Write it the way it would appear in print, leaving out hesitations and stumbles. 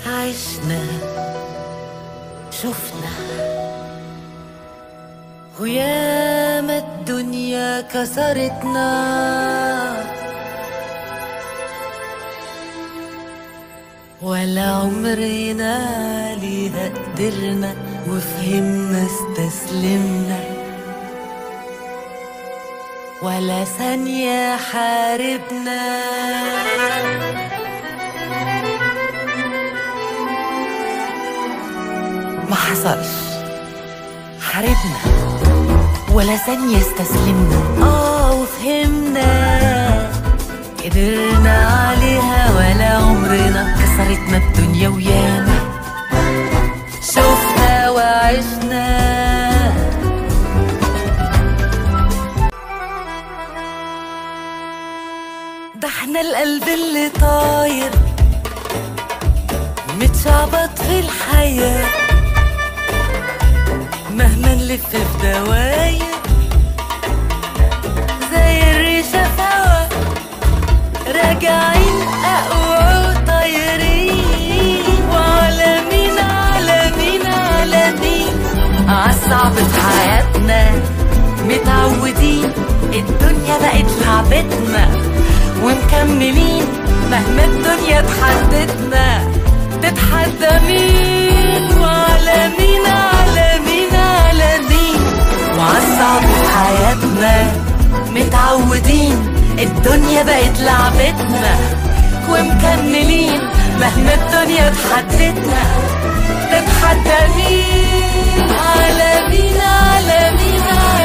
عشنا شفنا وياما الدنيا كسرتنا، ولا عمرنا ليها قدرنا وفهمنا استسلمنا، ولا ثانية حاربنا. ما حصلش، حاربنا ولا ثانية استسلمنا، وفهمنا قدرنا عليها، ولا عمرنا كسرتنا الدنيا ويانا شفنا وعشنا. ده احنا القلب اللي طاير متشعبط في الحياة، مهما نلف في دواير زي الريشة سوا، راجعين أقوى وطايرين، وعالمين عالمين عالمين عالصعب في حياتنا متعودين، الدنيا بقت لعبتنا ومكملين، مهما الدنيا تحدتنا تتحدى مين، وعالمين عالمين عالمين وعالصعب في حياتنا متعودين، الدنيا بقت لعبتنا ومكملين، مهما الدنيا تحدتنا تتحدى مين، عالمين عالمين عالمين